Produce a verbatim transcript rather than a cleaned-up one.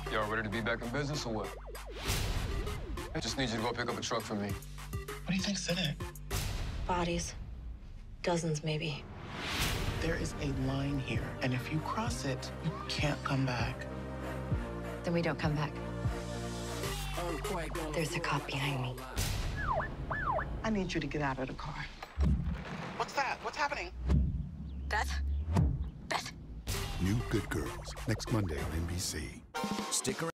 Y'all ready to be back in business or what? I just need you to go pick up a truck for me. What do you think's in it? Bodies. Dozens, maybe. There is a line here, and if you cross it, you can't come back. Then we don't come back. There's a cop behind me. I need you to get out of the car. What's that? What's happening? Beth? Beth? New Good Girls, next Monday on N B C. Stick around.